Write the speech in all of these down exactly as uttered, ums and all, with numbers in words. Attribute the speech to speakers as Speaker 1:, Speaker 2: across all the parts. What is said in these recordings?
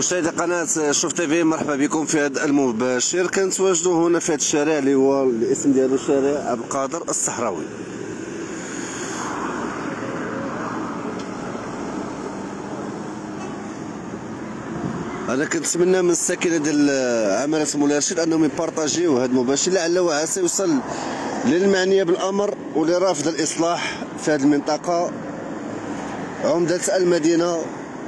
Speaker 1: مشاهدي قناة شوف تيفي، مرحبا بكم في هذا المباشر. كنتواجدوا هنا في هذا الشارع اللي هو الاسم ديالو شارع عبد القادر الصحراوي. انا كنتمنى من الساكنه ديال عمارة مرشد انهم يبارطاجيو هذا المباشر لعل وعسى يوصل للمعنيه بالامر ولرافض الاصلاح في هذه المنطقه. عمده المدينه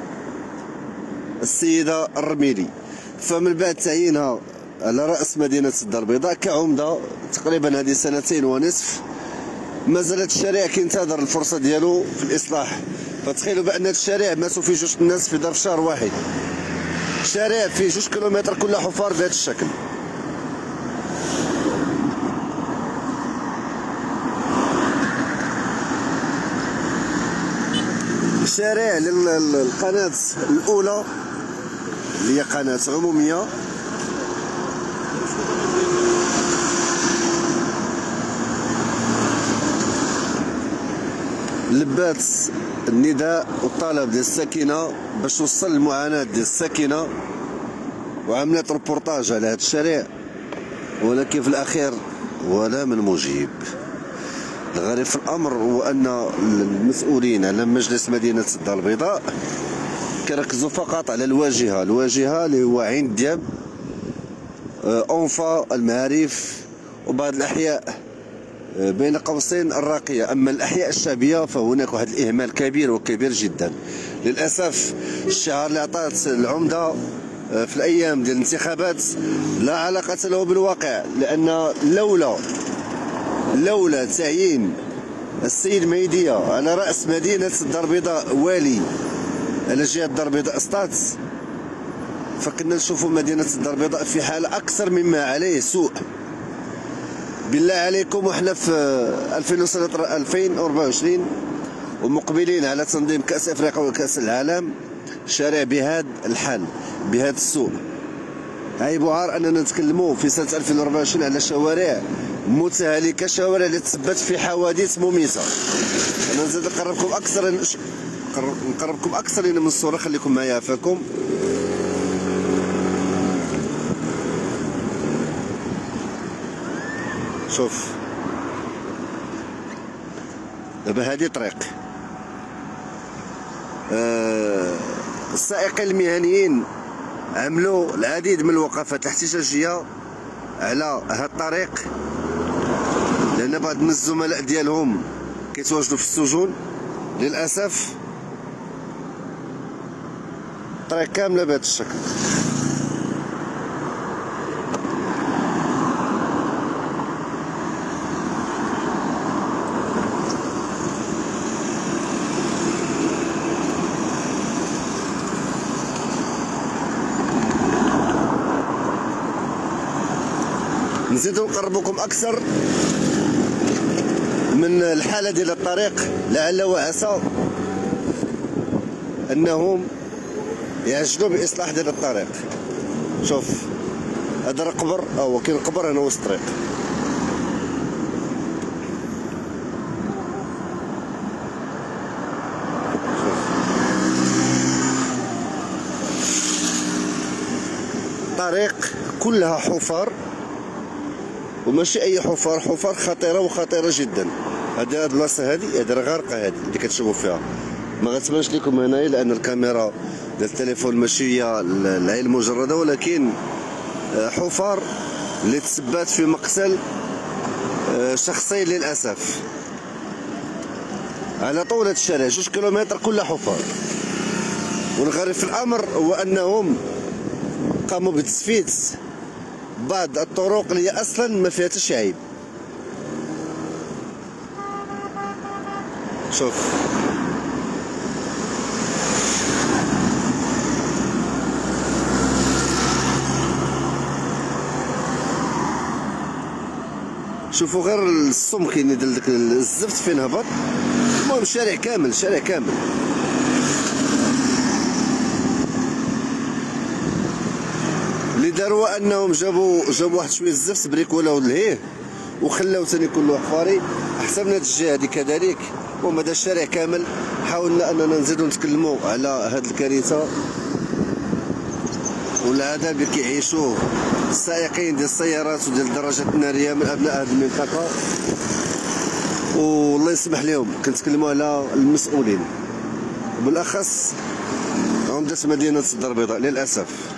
Speaker 1: السيده الرميلي، فمن بعد تعيينها على راس مدينه الدار البيضاء كعمده تقريبا هذه سنتين ونصف، ما زالت الشارع كينتظر الفرصه ديالو في الاصلاح. فتخيلوا بان هذا الشارع ماتوا فيه جوج الناس في ظرف شهر واحد، شارع فيه جوج كيلومتر كل حفار بهذا الشكل. شارع للقناة الأولى اللي هي قناة عمومية، لبات النداء والطلب ديال الساكنة باش توصل المعاناة ديال الساكنة وعملت روبورتاج على هذا الشارع، ولكن في الأخير ولا من مجيب. الغريب في الأمر هو أن المسؤولين على مجلس مدينة الدار البيضاء كيركزوا فقط على الواجهة، الواجهة اللي هو عين دياب، أونفا، المعارف، وبعض الأحياء بين قوسين الراقية. أما الأحياء الشعبية فهناك واحد الإهمال كبير وكبير جدا. للأسف الشعار اللي عطات العمدة في الأيام ديال الانتخابات لا علاقة له بالواقع، لأن لولا لولا تعيين السيد ميدية على رأس مدينة الدار البيضاء والي على جهة الدار البيضاء اسطات، فكنا نشوفوا مدينة الدار البيضاء في حالة أكثر مما عليه سوء. بالله عليكم، وحنا في ألفين وأربعة وعشرين ومقبلين على تنظيم كأس أفريقيا وكأس العالم، شارع بهذا الحال بهذا السوء. عيب وعار أننا نتكلموا في سنة ألفين وأربعة وعشرين على شوارع متهالكة، شوارع اللي تسببت في حوادث مميتة. أنا نزيد نقربكم أكثر نقربكم أكثر من الصورة، خليكم معايا عافاكم. شوف دابا هذه طريق، أه السائقين المهنيين عملوا العديد من الوقفات الاحتجاجيه على هذا الطريق، لان بعض من الزملاء ديالهم كيتواجدوا في السجون. للاسف الطريق كامله بهذا الشكل. نزيدو نقربوكم اكثر من الحاله ديال الطريق لعل وعسى انهم يعجلوا باصلاح ديال الطريق. شوف هذا راه قبر، هو كاين قبر هنا وسط الطريق. طريق كلها حفر، وماشي اي حفار، حفار خطيره وخطيره جدا. هذه البلاصه هذه هذه غارقه، هذه اللي كتشوفوا فيها ما غتبانش لكم هنايا لان الكاميرا ديال التليفون ماشي هي العين المجرده، ولكن حفار اللي تسبات في مقتل شخصين للاسف على طول هذا الشارع، جوج كيلومتر كلها حفار. والغريب في الامر هو انهم قاموا بتسفيت بعض الطرق اللي هي اصلا ما فيها حتى شي عيب. شوف شوفوا غير السمك ديال داك الزفت فين هبط. المهم الشارع كامل، الشارع كامل. اللي داروا انهم جابوا جابوا واحد شويه الزفت بريكولاو لهيه وخلاو ثاني كله حفاري احسن من هاد الجهه هادي كذلك. المهم هذا الشارع كامل. حاولنا اننا نزيدو نتكلموا على هاد الكارثه والعذاب اللي كيعيشوه السائقين ديال السيارات وديال الدراجات الناريه من ابناء هذه المنطقه. والله يسمح لهم كنتكلموا على المسؤولين وبالاخص عمده مدينه الدار البيضاء للاسف.